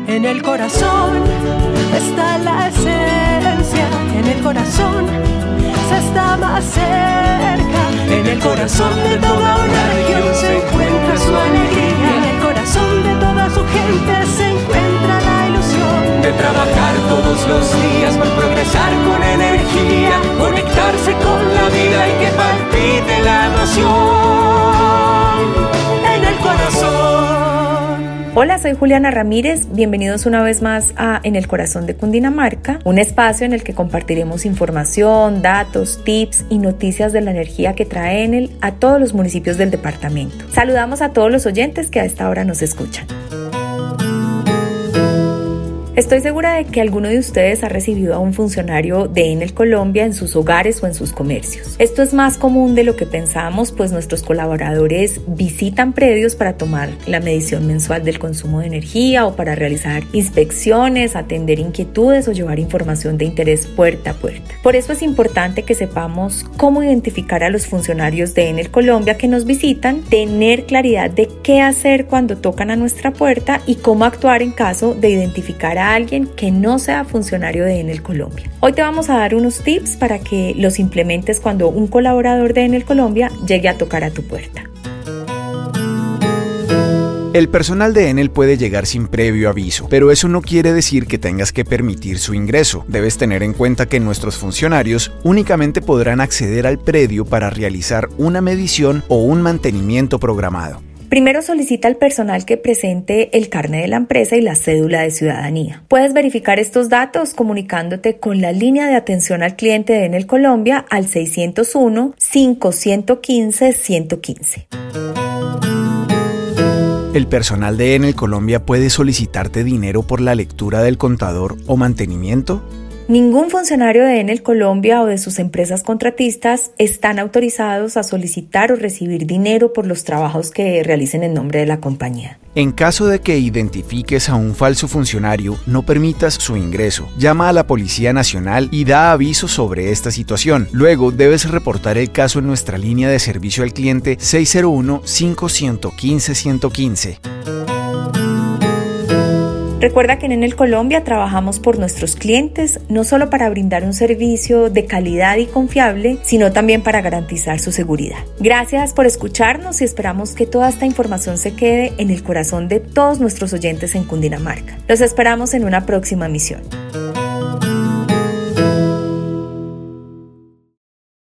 En el corazón está la esencia, en el corazón se está más cerca. En el corazón de toda una región se encuentra su alegría. En el corazón de toda su gente se encuentra la ilusión de trabajar todos los días por progresar con energía, conectarse con la vida y que palpite la emoción en el corazón. Hola, soy Juliana Ramírez, bienvenidos una vez más a En el Corazón de Cundinamarca, un espacio en el que compartiremos información, datos, tips y noticias de la energía que trae Enel a todos los municipios del departamento. Saludamos a todos los oyentes que a esta hora nos escuchan. Estoy segura de que alguno de ustedes ha recibido a un funcionario de Enel Colombia en sus hogares o en sus comercios. Esto es más común de lo que pensamos, pues nuestros colaboradores visitan predios para tomar la medición mensual del consumo de energía o para realizar inspecciones, atender inquietudes o llevar información de interés puerta a puerta. Por eso es importante que sepamos cómo identificar a los funcionarios de Enel Colombia que nos visitan, tener claridad de qué hacer cuando tocan a nuestra puerta y cómo actuar en caso de identificar a alguien que no sea funcionario de Enel Colombia. Hoy te vamos a dar unos tips para que los implementes cuando un colaborador de Enel Colombia llegue a tocar a tu puerta. El personal de Enel puede llegar sin previo aviso, pero eso no quiere decir que tengas que permitir su ingreso. Debes tener en cuenta que nuestros funcionarios únicamente podrán acceder al predio para realizar una medición o un mantenimiento programado. Primero solicita al personal que presente el carnet de la empresa y la cédula de ciudadanía. Puedes verificar estos datos comunicándote con la línea de atención al cliente de Enel Colombia al 601-515-115. El personal de Enel Colombia puede solicitarte dinero por la lectura del contador o mantenimiento. Ningún funcionario de Enel Colombia o de sus empresas contratistas están autorizados a solicitar o recibir dinero por los trabajos que realicen en nombre de la compañía. En caso de que identifiques a un falso funcionario, no permitas su ingreso. Llama a la Policía Nacional y da aviso sobre esta situación. Luego debes reportar el caso en nuestra línea de servicio al cliente 601-515-115. Recuerda que en Enel Colombia trabajamos por nuestros clientes, no solo para brindar un servicio de calidad y confiable, sino también para garantizar su seguridad. Gracias por escucharnos y esperamos que toda esta información se quede en el corazón de todos nuestros oyentes en Cundinamarca. Los esperamos en una próxima emisión.